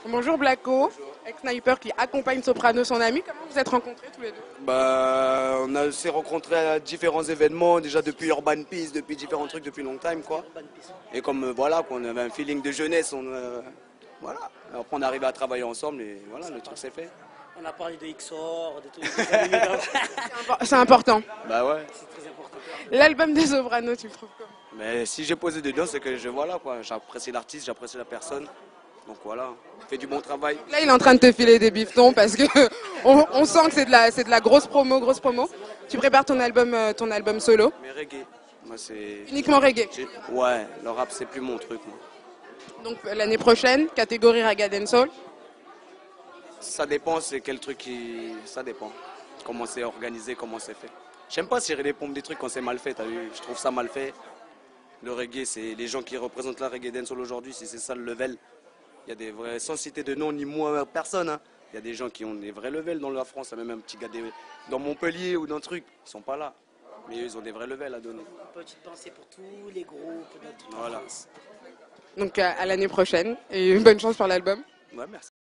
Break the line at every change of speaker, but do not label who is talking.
Bonjour Blacko, ex-sniper qui accompagne Soprano, son ami. Comment vous êtes rencontrés tous les deux?
S'est rencontrés à différents événements, déjà depuis Urban Peace, depuis différents trucs, depuis long time, quoi. Et comme voilà, qu'on avait un feeling de jeunesse, voilà. Après, on est arrivé à travailler ensemble et voilà, le truc s'est fait.
On a parlé de XOR, de tous les années, donc
C'est important.
Bah ouais.
c'est très important.
L'album des Soprano, tu le trouves comment?
Mais si j'ai posé dedans, c'est que voilà, quoi. J'apprécie l'artiste, j'apprécie la personne. Donc voilà, on fait du bon travail.
Là, il est en train de te filer des bifetons parce que on sent que c'est de la grosse promo, grosse promo. Tu prépares ton album solo,
Mais reggae, moi c'est.
uniquement reggae.
Ouais, le rap c'est plus mon truc, moi.
Donc l'année prochaine, catégorie Raga Dancehall.
Ça dépend, c'est quel truc qui. Ça dépend. Comment c'est organisé, comment c'est fait. J'aime pas tirer les pompes des trucs quand c'est mal fait, t'as vu? Je trouve ça mal fait. Le reggae, c'est les gens qui représentent la reggae dancehall aujourd'hui, si c'est ça le level. Il y a des vrais, sans citer de nom ni moi personne, hein. Il y a des gens qui ont des vrais levels dans la France, il y a même un petit gars dans Montpellier ou dans truc, ils sont pas là. Mais eux, ils ont des vrais levels à donner.
Une petite pensée pour tous les groupes de toute la
Voilà.
France.
Donc à l'année prochaine et bonne chance pour l'album.
Ouais, merci.